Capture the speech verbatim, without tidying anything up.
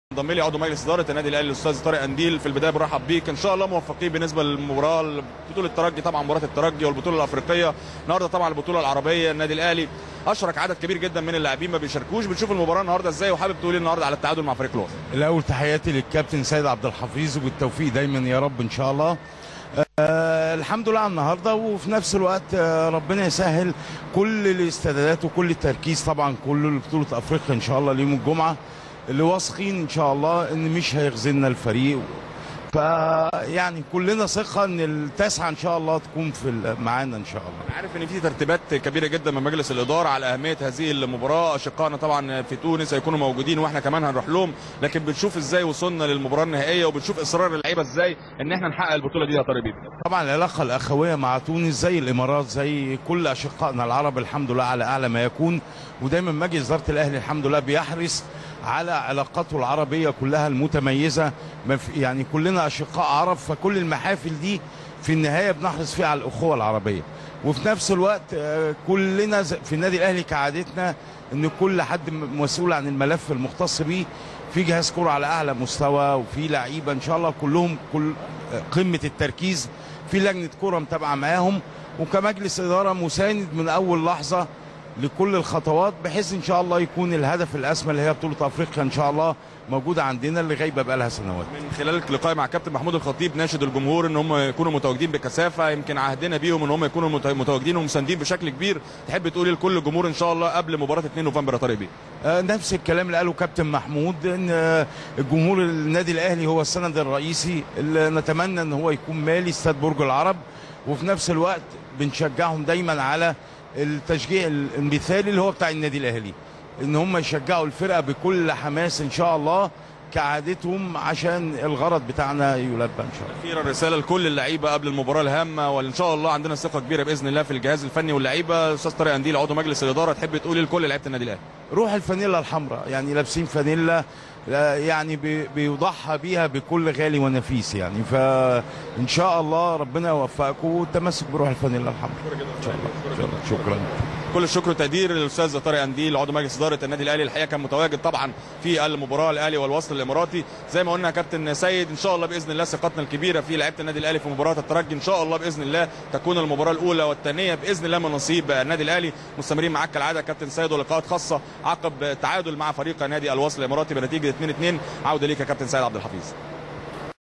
انضم لي عضو مجلس اداره النادي الاهلي الاستاذ طارق قنديل. في البدايه برحب بيك، ان شاء الله موفقين بالنسبه للمباراه، بطوله الترجي طبعا، مباراه الترجي والبطوله الافريقيه النهارده طبعا البطوله العربيه. النادي الاهلي اشرك عدد كبير جدا من اللاعبين ما بيشاركوش، بنشوف المباراه النهارده ازاي، وحابب تقول لي النهارده على التعادل مع فريق الوسط. الاول تحياتي للكابتن سيد عبد الحفيظ وبالتوفيق دايما يا رب ان شاء الله. آه الحمد لله على النهارده، وفي نفس الوقت آه ربنا يسهل كل الاستعدادات وكل التركيز طبعا كل بطوله افريقيا ان شاء الله ليوم الجمعه، اللي واثقين ان شاء الله ان مش هيخذلنا الفريق. فيعني كلنا ثقه ان التاسعه ان شاء الله تكون في معانا ان شاء الله. انا عارف ان في ترتيبات كبيره جدا من مجلس الاداره على اهميه هذه المباراه، اشقائنا طبعا في تونس هيكونوا موجودين واحنا كمان هنروح لهم، لكن بنشوف ازاي وصلنا للمباراه النهائيه، وبنشوف اصرار اللعيبه ازاي ان احنا نحقق البطوله دي يا طارق بيه. طبعا العلاقه الاخويه مع تونس زي الامارات زي كل اشقائنا العرب الحمد لله على اعلى ما يكون، ودايما مجلس اداره الاهلي الحمد لله بيحرص على علاقاته العربيه كلها المتميزه، يعني كلنا اشقاء عرب، فكل المحافل دي في النهايه بنحرص فيها على الاخوه العربيه. وفي نفس الوقت كلنا في النادي الاهلي كعادتنا ان كل حد مسؤول عن الملف المختص بيه، في جهاز كره على اعلى مستوى وفي لعيبه ان شاء الله كلهم كل قمه التركيز، في لجنه كره متابعه معاهم، وكمجلس اداره مساند من اول لحظه لكل الخطوات، بحيث ان شاء الله يكون الهدف الاسمى اللي هي بطوله افريقيا ان شاء الله موجوده عندنا اللي غايبه بقى لها سنوات. من خلال لقائي مع كابتن محمود الخطيب ناشد الجمهور ان هم يكونوا متواجدين بكثافه، يمكن عهدنا بيهم ان هم يكونوا متواجدين ومساندين بشكل كبير، تحب تقولي لكل الجمهور ان شاء الله قبل مباراه اتنين نوفمبر يا طارق بيه؟ آه نفس الكلام اللي قاله كابتن محمود، ان آه الجمهور النادي الاهلي هو السند الرئيسي اللي نتمنى ان هو يكون مالي استاد برج العرب، وفي نفس الوقت بنشجعهم دايما على التشجيع المثالي اللي هو بتاع النادي الاهلي، ان هم يشجعوا الفرقه بكل حماس ان شاء الله كعادتهم عشان الغرض بتاعنا يلبى ان شاء الله. اخيرا رساله لكل اللعيبه قبل المباراه الهامه، وان شاء الله عندنا ثقه كبيره باذن الله في الجهاز الفني واللعيبه. استاذ طارق قنديل عضو مجلس الاداره، تحب تقولي لكل لعيبه النادي الاهلي؟ روح الفانيلا الحمراء، يعني لابسين فانيلا يعني بيضحى بيها بكل غالي ونفيس، يعني فان شاء الله ربنا يوفقكم والتمسك بروح الفانيلا الحمراء ان شاء الله. شكرا. كل الشكر والتقدير للاستاذ طارق قنديل عضو مجلس اداره النادي الاهلي، الحقيقه كان متواجد طبعا في المباراه الاهلي والوصل الاماراتي. زي ما قلنا يا كابتن سيد، ان شاء الله باذن الله ثقتنا الكبيره في لعيبه النادي الاهلي في مباراه الترجي، ان شاء الله باذن الله تكون المباراه الاولى والثانيه باذن الله من نصيب النادي الاهلي. مستمرين معاك كالعاده كابتن سيد، ولقاءات خاصه عقب تعادل مع فريق نادي الوصل الاماراتي بنتيجه اتنين اتنين. عوده ليك يا كابتن سيد عبد الحفيظ.